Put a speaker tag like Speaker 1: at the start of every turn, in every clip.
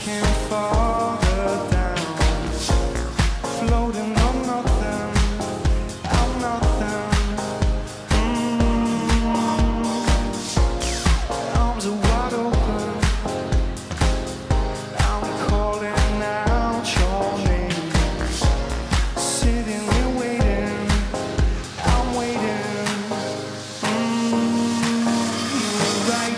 Speaker 1: can't farther down, floating on nothing, I'm nothing. Arms are wide open, I'm calling out your name, sitting here waiting, I'm waiting. You were right.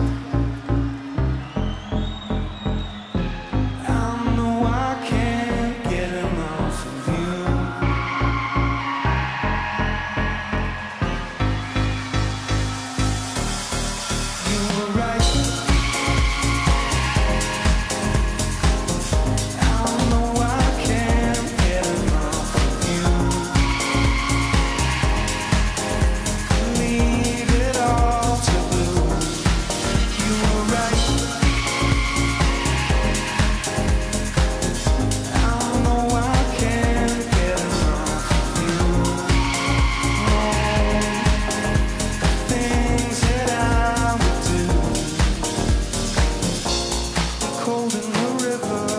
Speaker 1: Cold in the river,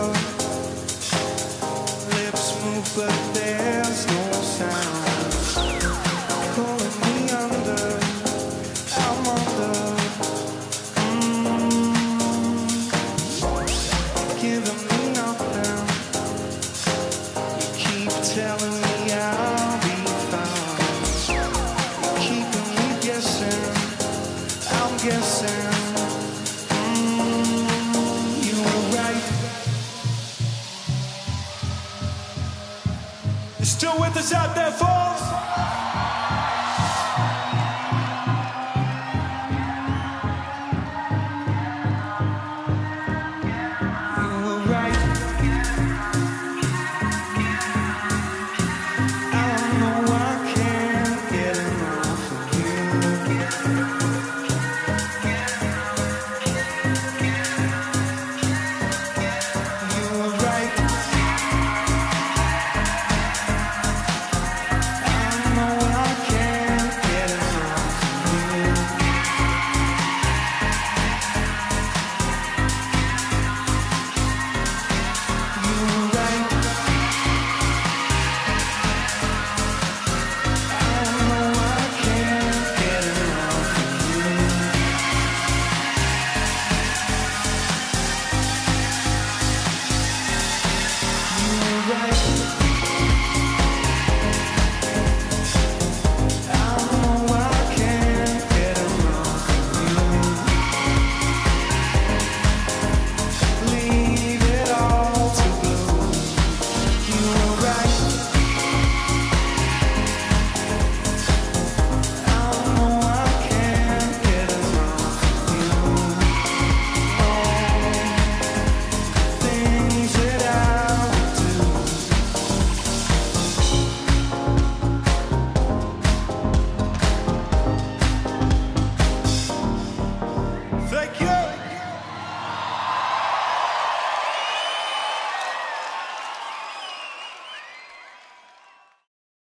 Speaker 1: lips move but there's no sound. Pulling me under, I'm under. Giving me nothing. You keep telling me I'll be fine. You're keeping me guessing, I'm guessing.
Speaker 2: You still with us out there, folks?
Speaker 1: You were right. I don't know why I can't get enough of you. You were right. Right.